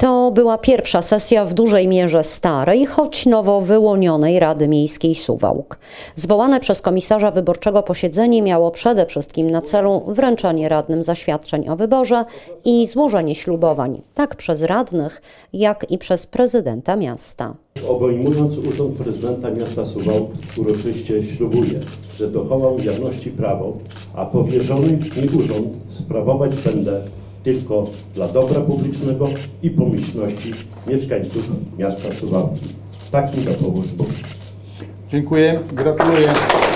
To była pierwsza sesja w dużej mierze starej, choć nowo wyłonionej Rady Miejskiej Suwałk. Zwołane przez komisarza wyborczego posiedzenie miało przede wszystkim na celu wręczenie radnym zaświadczeń o wyborze i złożenie ślubowań, tak przez radnych, jak i przez prezydenta miasta. Obejmując urząd prezydenta miasta Suwałk, uroczyście ślubuję, że dochowam wierności prawu, a powierzony mi urząd sprawować będę tylko dla dobra publicznego i pomyślności mieszkańców miasta Suwałki. Tak mi dopomóż Bóg. Dziękuję, gratuluję.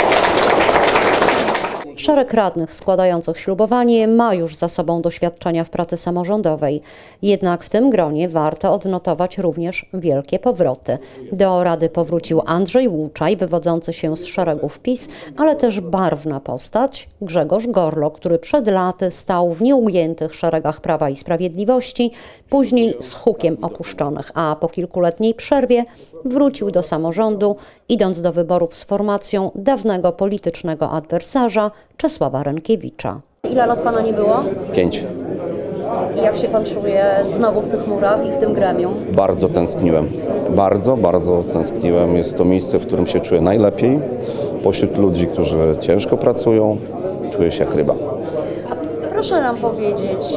Szereg radnych składających ślubowanie ma już za sobą doświadczenia w pracy samorządowej. Jednak w tym gronie warto odnotować również wielkie powroty. Do Rady powrócił Andrzej Łuczaj, wywodzący się z szeregów PiS, ale też barwna postać Grzegorz Gorlo, który przed laty stał w nieujętych szeregach Prawa i Sprawiedliwości, później z hukiem opuszczonych, a po kilkuletniej przerwie wrócił do samorządu, idąc do wyborów z formacją dawnego politycznego adwersarza Czesława Rękiewicza. Ile lat pana nie było? 5. I jak się pan czuje znowu w tych murach i w tym gremium? Bardzo tęskniłem. Bardzo tęskniłem. Jest to miejsce, w którym się czuję najlepiej. Pośród ludzi, którzy ciężko pracują, czuję się jak ryba. Proszę nam powiedzieć,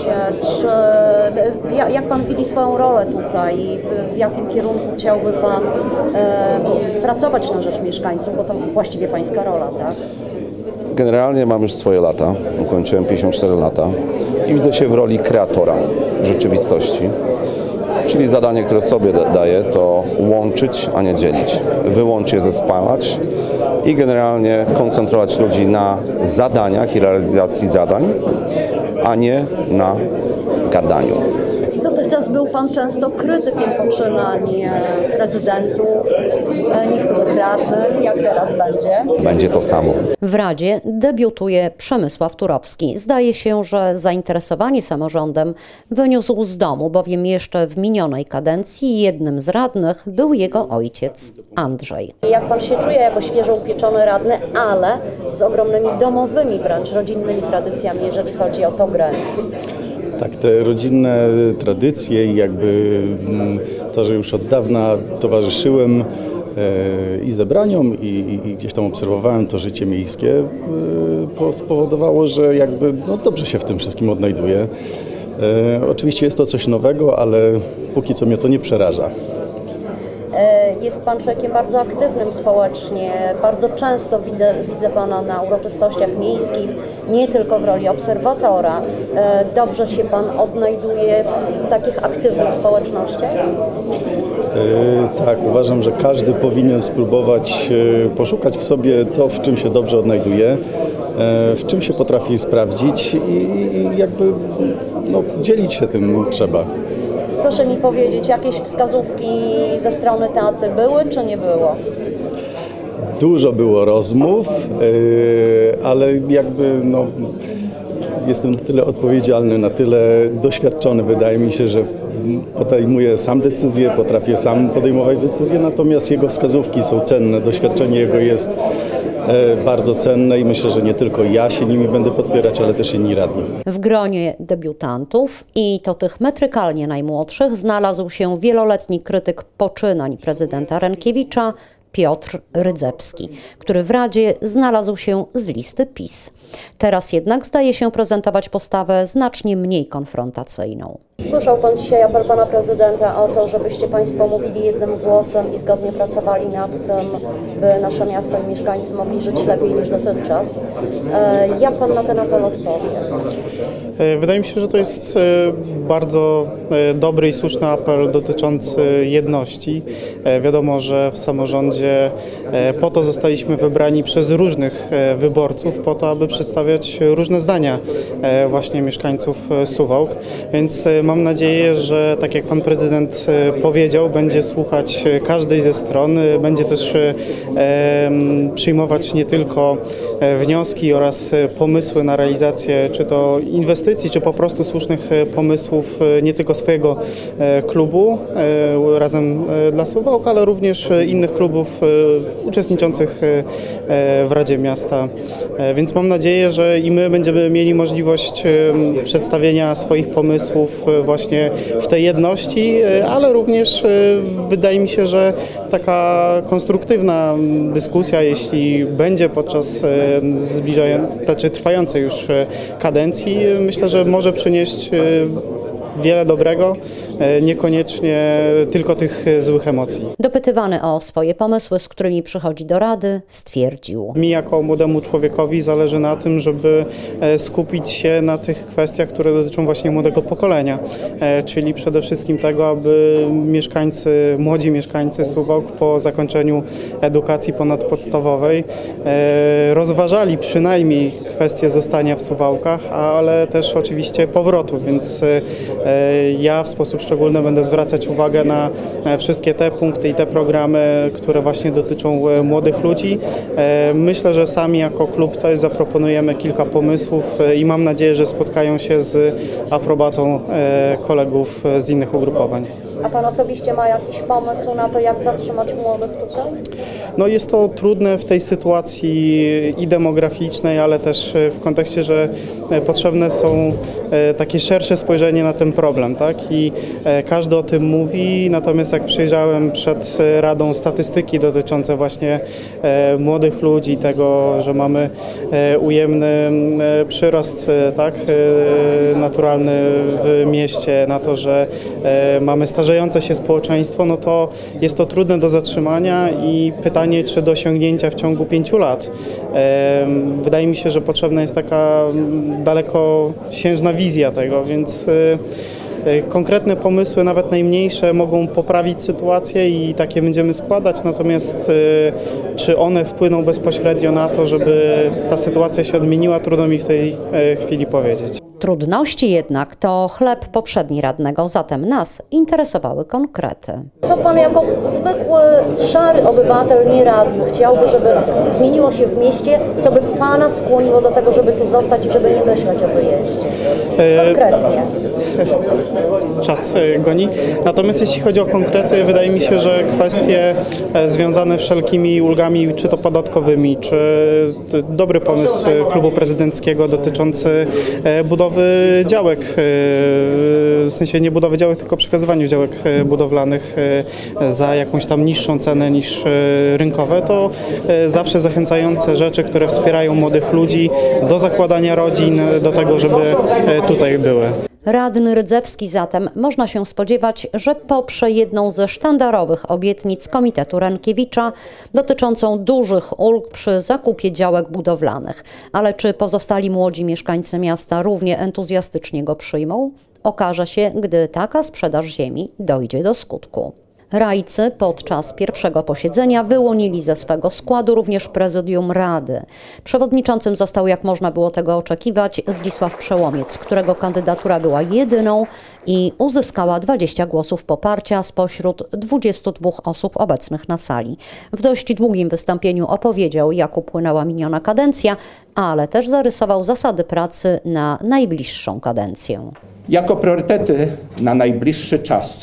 jak pan widzi swoją rolę tutaj, w jakim kierunku chciałby pan pracować na rzecz mieszkańców, bo to właściwie pańska rola, tak? Generalnie mam już swoje lata, ukończyłem 54 lata i widzę się w roli kreatora rzeczywistości. Czyli zadanie, które sobie daję, to łączyć, a nie dzielić. Wyłącznie zespalać i generalnie koncentrować ludzi na zadaniach i realizacji zadań, a nie na gadaniu. Dotychczas był pan często krytykiem poczynań prezydentów, niektórych radnych. Jak teraz będzie? Będzie to samo. W Radzie debiutuje Przemysław Turowski. Zdaje się, że zainteresowanie samorządem wyniósł z domu, bowiem jeszcze w minionej kadencji jednym z radnych był jego ojciec, Andrzej. Jak pan się czuje jako świeżo upieczony radny, ale z ogromnymi domowymi, wręcz rodzinnymi tradycjami, jeżeli chodzi o to gremium? Tak, te rodzinne tradycje i jakby to, że już od dawna towarzyszyłem i zebraniom i gdzieś tam obserwowałem to życie miejskie, spowodowało, że jakby dobrze się w tym wszystkim odnajduję. Oczywiście jest to coś nowego, ale póki co mnie to nie przeraża. Jest pan człowiekiem bardzo aktywnym społecznie, bardzo często widzę pana na uroczystościach miejskich, nie tylko w roli obserwatora. Dobrze się pan odnajduje w takich aktywnych społecznościach? Tak, uważam, że każdy powinien spróbować poszukać w sobie to, w czym się dobrze odnajduje, w czym się potrafi sprawdzić i jakby dzielić się tym trzeba. Proszę mi powiedzieć, jakieś wskazówki ze strony taty były, czy nie było? Dużo było rozmów, ale jakby jestem na tyle odpowiedzialny, na tyle doświadczony. Wydaje mi się, że podejmuję sam decyzje, potrafię sam podejmować decyzje, natomiast jego wskazówki są cenne, doświadczenie jego jest bardzo cenne i myślę, że nie tylko ja się nimi będę podpierać, ale też inni radni. W gronie debiutantów i to tych metrykalnie najmłodszych znalazł się wieloletni krytyk poczynań prezydenta Rękiewicza Piotr Rydzewski, który w Radzie znalazł się z listy PiS. Teraz jednak zdaje się prezentować postawę znacznie mniej konfrontacyjną. Słyszał pan dzisiaj apel pana prezydenta o to, żebyście państwo mówili jednym głosem i zgodnie pracowali nad tym, by nasze miasto i mieszkańcy mogli żyć lepiej niż dotychczas. Jak pan na ten apel odpowie? Wydaje mi się, że to jest bardzo dobry i słuszny apel dotyczący jedności. Wiadomo, że w samorządzie po to zostaliśmy wybrani przez różnych wyborców, po to, aby przedstawiać różne zdania właśnie mieszkańców Suwałk, więc mam nadzieję, że tak jak pan prezydent powiedział, będzie słuchać każdej ze stron, będzie też przyjmować nie tylko wnioski oraz pomysły na realizację czy to inwestycji, czy po prostu słusznych pomysłów nie tylko swojego klubu Razem dla Suwałk, ale również innych klubów uczestniczących w Radzie Miasta. Więc mam nadzieję, że i my będziemy mieli możliwość przedstawienia swoich pomysłów właśnie w tej jedności, ale również wydaje mi się, że taka konstruktywna dyskusja, jeśli będzie podczas trwającej już kadencji, myślę, że może przynieść wiele dobrego, niekoniecznie tylko tych złych emocji. Dopytywany o swoje pomysły, z którymi przychodzi do Rady, stwierdził: Mi jako młodemu człowiekowi zależy na tym, żeby skupić się na tych kwestiach, które dotyczą właśnie młodego pokolenia, czyli przede wszystkim tego, aby młodzi mieszkańcy Suwałk po zakończeniu edukacji ponadpodstawowej rozważali przynajmniej kwestię zostania w Suwałkach, ale też oczywiście powrotu, więc ja w sposób szczególny będę zwracać uwagę na wszystkie te punkty i te programy, które właśnie dotyczą młodych ludzi. Myślę, że sami jako klub też zaproponujemy kilka pomysłów i mam nadzieję, że spotkają się z aprobatą kolegów z innych ugrupowań. A Pan osobiście ma jakiś pomysł na to, jak zatrzymać młodych tutaj? No jest to trudne w tej sytuacji i demograficznej, ale też w kontekście, że potrzebne są takie szersze spojrzenie na ten problem, tak? I każdy o tym mówi, natomiast jak przyjrzałem przed Radą statystyki dotyczące właśnie młodych ludzi, tego, że mamy ujemny przyrost, tak, naturalny w mieście, na to, że mamy starzejące się społeczeństwo, no to jest to trudne do zatrzymania i pytanie, czy do osiągnięcia w ciągu 5 lat. Wydaje mi się, że potrzebna jest taka dalekosiężna wizja tego, więc konkretne pomysły, nawet najmniejsze, mogą poprawić sytuację i takie będziemy składać, natomiast czy one wpłyną bezpośrednio na to, żeby ta sytuacja się odmieniła, trudno mi w tej chwili powiedzieć. Trudności jednak to chleb poprzedni radnego, zatem nas interesowały konkrety. Co Pan jako zwykły, szary obywatel, nie radny, chciałby, żeby zmieniło się w mieście, co by Pana skłoniło do tego, żeby tu zostać i żeby nie myśleć o wyjeździe? Konkretnie. Czas goni. Natomiast jeśli chodzi o konkrety, wydaje mi się, że kwestie związane wszelkimi ulgami, czy to podatkowymi, czy dobry pomysł klubu prezydenckiego dotyczący budowy działek, w sensie nie budowy działek, tylko przekazywaniu działek budowlanych za jakąś tam niższą cenę niż rynkowe, to zawsze zachęcające rzeczy, które wspierają młodych ludzi do zakładania rodzin, do tego, żeby tutaj były. Radny Rydzewski zatem można się spodziewać, że poprze jedną ze sztandarowych obietnic Komitetu Rękiewicza dotyczącą dużych ulg przy zakupie działek budowlanych. Ale czy pozostali młodzi mieszkańcy miasta równie entuzjastycznie go przyjmą? Okaże się, gdy taka sprzedaż ziemi dojdzie do skutku. Rajcy podczas pierwszego posiedzenia wyłonili ze swego składu również prezydium Rady. Przewodniczącym został, jak można było tego oczekiwać, Zdzisław Przełomiec, którego kandydatura była jedyną i uzyskała 20 głosów poparcia spośród 22 osób obecnych na sali. W dość długim wystąpieniu opowiedział, jak upłynęła miniona kadencja, ale też zarysował zasady pracy na najbliższą kadencję. Jako priorytety na najbliższy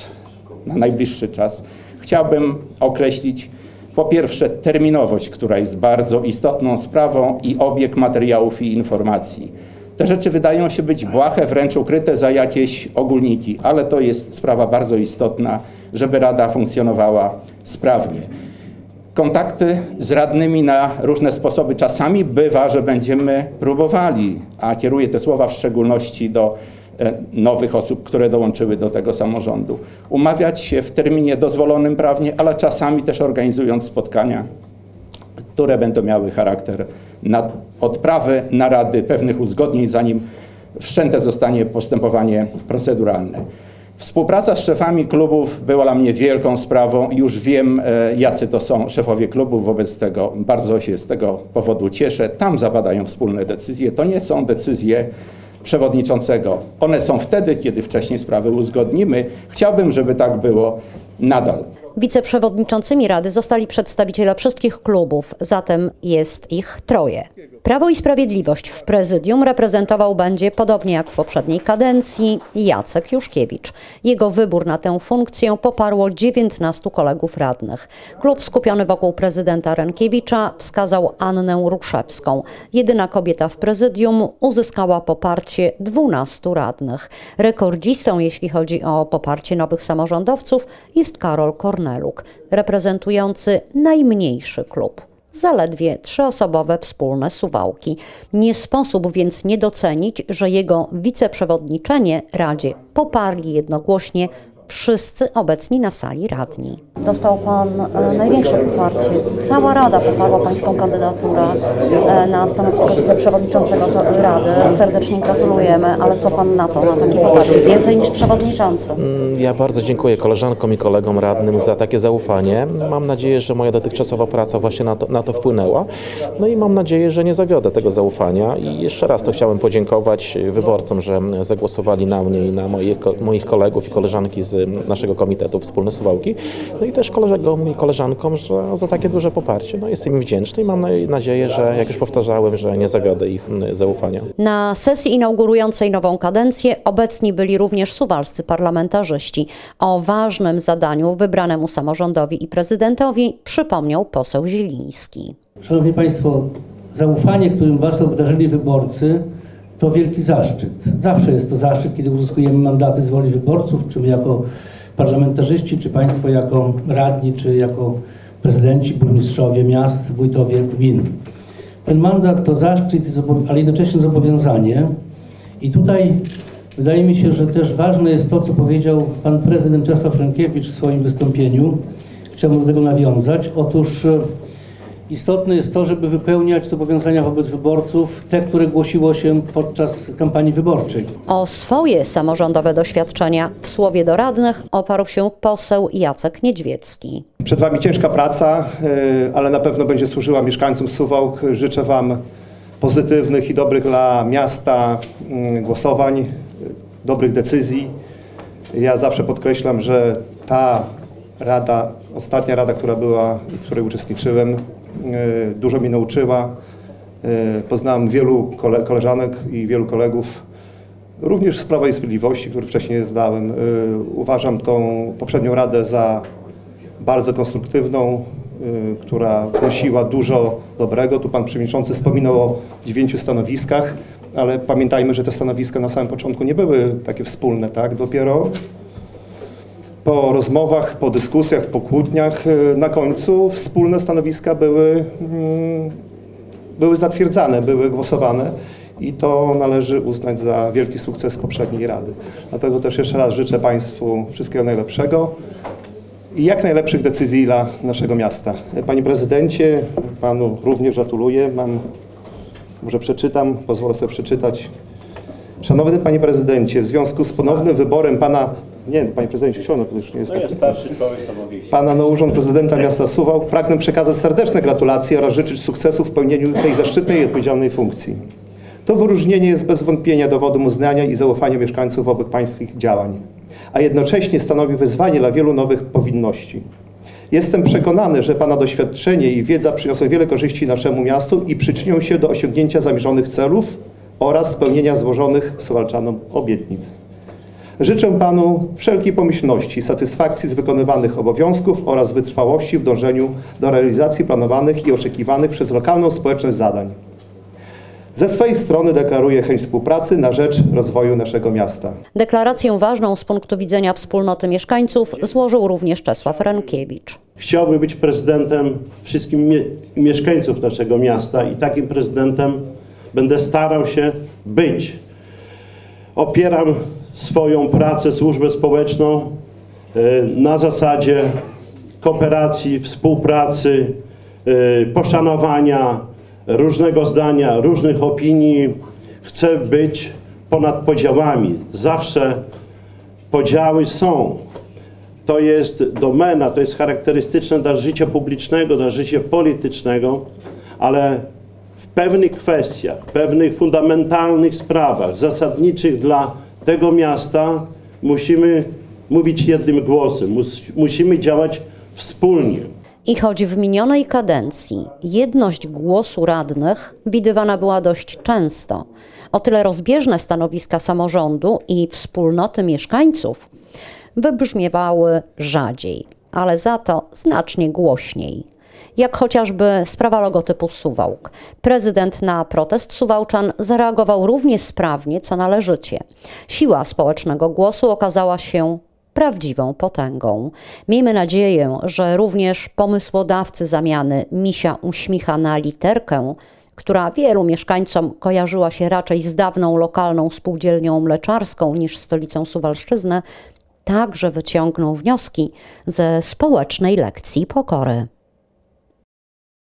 czas chciałbym określić po pierwsze terminowość, która jest bardzo istotną sprawą i obieg materiałów i informacji. Te rzeczy wydają się być błahe, wręcz ukryte za jakieś ogólniki, ale to jest sprawa bardzo istotna, żeby Rada funkcjonowała sprawnie. Kontakty z radnymi na różne sposoby. Czasami bywa, że będziemy próbowali, a kieruję te słowa w szczególności do nowych osób, które dołączyły do tego samorządu, umawiać się w terminie dozwolonym prawnie, ale czasami też organizując spotkania, które będą miały charakter odprawy narady, pewnych uzgodnień, zanim wszczęte zostanie postępowanie proceduralne. Współpraca z szefami klubów była dla mnie wielką sprawą. Już wiem, jacy to są szefowie klubów, wobec tego bardzo się z tego powodu cieszę. Tam zapadają wspólne decyzje. To nie są decyzje przewodniczącego. One są wtedy, kiedy wcześniej sprawy uzgodnimy. Chciałbym, żeby tak było nadal. Wiceprzewodniczącymi Rady zostali przedstawiciele wszystkich klubów, zatem jest ich 3. Prawo i Sprawiedliwość w prezydium reprezentował będzie, podobnie jak w poprzedniej kadencji, Jacek Juszkiewicz. Jego wybór na tę funkcję poparło 19 kolegów radnych. Klub skupiony wokół prezydenta Rękiewicza wskazał Annę Ruszewską. Jedyna kobieta w prezydium uzyskała poparcie 12 radnych. Rekordzistą, jeśli chodzi o poparcie nowych samorządowców, jest Karol Korneluk, reprezentujący najmniejszy klub. Zaledwie 3-osobowe wspólne Suwałki. Nie sposób więc nie docenić, że jego wiceprzewodniczenie Radzie poparli jednogłośnie wszyscy obecni na sali radni. Dostał Pan największe poparcie. Cała Rada poparła Pańską kandydaturę na stanowisko wiceprzewodniczącego Rady. Serdecznie gratulujemy, ale co Pan na to, na takie poparcie? Więcej niż przewodniczący. Ja bardzo dziękuję koleżankom i kolegom radnym za takie zaufanie. Mam nadzieję, że moja dotychczasowa praca właśnie na to wpłynęła. No i mam nadzieję, że nie zawiodę tego zaufania. I jeszcze raz to chciałem podziękować wyborcom, że zagłosowali na mnie i na moich kolegów i koleżanki z naszego komitetu Wspólne Suwałki. No i też kolegom i koleżankom za takie duże poparcie. No jestem im wdzięczny i mam nadzieję, że jak już powtarzałem, że nie zawiodę ich zaufania. Na sesji inaugurującej nową kadencję obecni byli również suwalscy parlamentarzyści. O ważnym zadaniu wybranemu samorządowi i prezydentowi przypomniał poseł Zieliński. Szanowni Państwo, zaufanie, którym Was obdarzyli wyborcy, to wielki zaszczyt. Zawsze jest to zaszczyt, kiedy uzyskujemy mandaty z woli wyborców, czy my jako parlamentarzyści, czy Państwo jako radni, czy jako prezydenci, burmistrzowie miast, wójtowie gmin. Ten mandat to zaszczyt, ale jednocześnie zobowiązanie. I tutaj wydaje mi się, że też ważne jest to, co powiedział pan prezydent Czesław Rękiewicz w swoim wystąpieniu. Chciałbym do tego nawiązać. Otóż istotne jest to, żeby wypełniać zobowiązania wobec wyborców, te, które głosiło się podczas kampanii wyborczej. O swoje samorządowe doświadczenia w słowie do radnych oparł się poseł Jacek Niedźwiecki. Przed Wami ciężka praca, ale na pewno będzie służyła mieszkańcom Suwałk. Życzę Wam pozytywnych i dobrych dla miasta głosowań, dobrych decyzji. Ja zawsze podkreślam, że ta rada, ostatnia rada, która była, w której uczestniczyłem, dużo mi nauczyła. Poznałem wielu koleżanek i wielu kolegów, również z Prawa i Sprawiedliwości, których wcześniej znałem. Uważam tą poprzednią radę za bardzo konstruktywną, która wnosiła dużo dobrego. Tu pan przewodniczący wspominał o 9 stanowiskach, ale pamiętajmy, że te stanowiska na samym początku nie były takie wspólne, tak? Dopiero po rozmowach, po dyskusjach, po kłótniach na końcu wspólne stanowiska były zatwierdzane, były głosowane i to należy uznać za wielki sukces poprzedniej Rady. Dlatego też jeszcze raz życzę Państwu wszystkiego najlepszego i jak najlepszych decyzji dla naszego miasta. Panie Prezydencie, Panu również gratuluję. Może przeczytam, pozwolę sobie przeczytać. Szanowny Panie Prezydencie, w związku z ponownym wyborem Pana... Nie, Panie Prezydencie, to już nie jest tak. Starszy człowiek to mówi. Pana na urząd prezydenta miasta Suwałk pragnę przekazać serdeczne gratulacje oraz życzyć sukcesów w pełnieniu tej zaszczytnej i odpowiedzialnej funkcji. To wyróżnienie jest bez wątpienia dowodem uznania i zaufania mieszkańców wobec pańskich działań, a jednocześnie stanowi wyzwanie dla wielu nowych powinności. Jestem przekonany, że Pana doświadczenie i wiedza przyniosą wiele korzyści naszemu miastu i przyczynią się do osiągnięcia zamierzonych celów oraz spełnienia złożonych suwalczanom obietnic. Życzę Panu wszelkiej pomyślności, satysfakcji z wykonywanych obowiązków oraz wytrwałości w dążeniu do realizacji planowanych i oczekiwanych przez lokalną społeczność zadań. Ze swojej strony deklaruję chęć współpracy na rzecz rozwoju naszego miasta. Deklarację ważną z punktu widzenia wspólnoty mieszkańców złożył również Czesław Rękiewicz. Chciałbym być prezydentem wszystkich mieszkańców naszego miasta i takim prezydentem będę starał się być. Opieram swoją pracę, służbę społeczną na zasadzie kooperacji, współpracy, poszanowania, różnego zdania, różnych opinii. Chcę być ponad podziałami. Zawsze podziały są. To jest domena, to jest charakterystyczne dla życia publicznego, dla życia politycznego, ale w pewnych kwestiach, w pewnych fundamentalnych sprawach, zasadniczych dla tego miasta musimy mówić jednym głosem, musimy działać wspólnie. I choć w minionej kadencji jedność głosu radnych widywana była dość często, o tyle rozbieżne stanowiska samorządu i wspólnoty mieszkańców wybrzmiewały rzadziej, ale za to znacznie głośniej. Jak chociażby sprawa logotypu Suwałk. Prezydent na protest Suwałczan zareagował równie sprawnie, co należycie. Siła społecznego głosu okazała się prawdziwą potęgą. Miejmy nadzieję, że również pomysłodawcy zamiany misia uśmicha na literkę, która wielu mieszkańcom kojarzyła się raczej z dawną lokalną spółdzielnią mleczarską niż stolicą Suwalszczyzny, także wyciągną wnioski ze społecznej lekcji pokory.